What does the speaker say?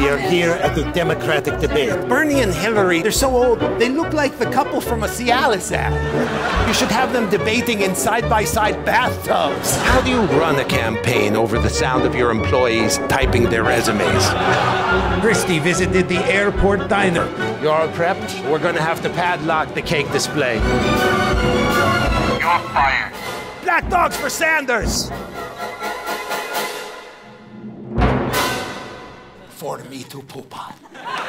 We are here at the Democratic debate. Bernie and Hillary, they're so old, they look like the couple from a Cialis ad. You should have them debating in side-by-side bathtubs. How do you run a campaign over the sound of your employees typing their resumes? Christie visited the airport diner. You all prepped? We're gonna have to padlock the cake display. You're fired. Black dogs for Sanders! For me to poop on.